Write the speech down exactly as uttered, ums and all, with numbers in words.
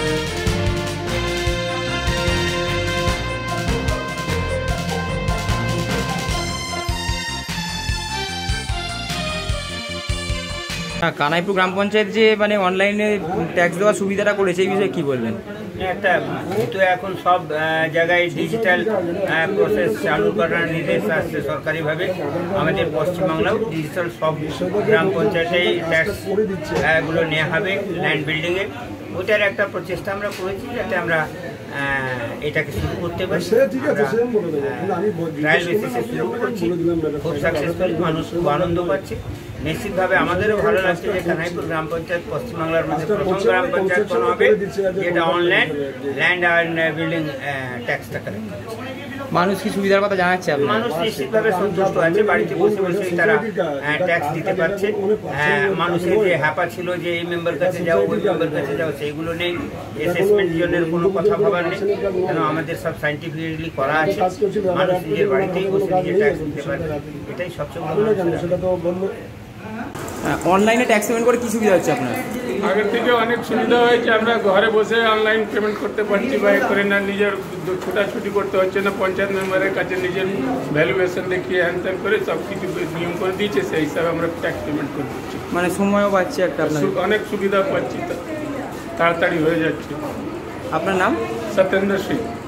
কানাইপুর গ্রাম পঞ্চায়েত যে মানে অনলাইনে ট্যাক্স দেওয়ার সুবিধাটা করেছে এই বিষয়ে কি বলবেন? একটা যেহেতু এখন সব জায়গায় ডিজিটাল প্রসেস চালু করার নির্দেশ আসছে সরকারিভাবে, আমাদের পশ্চিমবাংলাও ডিজিটাল সব গ্রাম পঞ্চায়েতে ট্যাক্স গুলো নেওয়া হবে ল্যান্ড বিল্ডিংয়ে। ওটার একটা প্রচেষ্টা আমরা করেছি যাতে আমরা এটাকে শুরু করতে পারি। ট্রায়াল বেসিসে শুরু করছি, খুব সাকসেসফুল, মানুষ খুব আনন্দ পাচ্ছে। নিশ্চিতভাবে আমাদেরও ভালো লাগছে যে কানাইপুর গ্রাম পঞ্চায়েত পশ্চিমবাংলার মধ্যে প্রথম গ্রাম পঞ্চায়েত কোনো হবে যেটা অনলাইন ল্যান্ড অ্যান্ড বিল্ডিং ট্যাক্সটা কালেক্ট করছে। মানুষ কি সুবিধার কথা জানাচ্ছে? মানুষ নিশ্চিতভাবে সন্তুষ্ট আছে, বাড়িতে বসে বসে তারা ট্যাক্স দিতে পারছে। মানুষের যে হ্যাপা ছিল যে এই মেম্বার কাছে যাও ওই মেম্বার কাছে যাও, সেইগুলো নেই। অ্যাসেসমেন্ট জনের কোনো কথা ভাবার নেই, কেন আমাদের সব সাইন্টিফিকলি করা আছে। মানুষ নিজের বাড়িতেই বসে নিজের ট্যাক্স দিতে পারে, এটাই সবচেয়ে বড়। অনলাইনে ট্যাক্স পেমেন্ট করে কি সুবিধা হচ্ছে আপনার? আগের থেকে অনেক সুবিধা হয়েছে, আমরা ঘরে বসে অনলাইন পেমেন্ট করতে পারছি বা করে না, নিজের ছোটাছুটি করতে হচ্ছে না। পঞ্চায়েত মেম্বারের কাছে নিজের ভ্যালুয়েশন দেখিয়ে হ্যান ত্যান করে সব কিছু নিয়ম করে দিয়েছে, সেই হিসাবে আমরা ট্যাক্স পেমেন্ট করে দিচ্ছি। মানে সময়ও পাচ্ছি একটা, অনেক সুবিধা পাচ্ছি, তাড়াতাড়ি হয়ে যাচ্ছে। আপনার নাম? সত্যেন্দ্র সিং।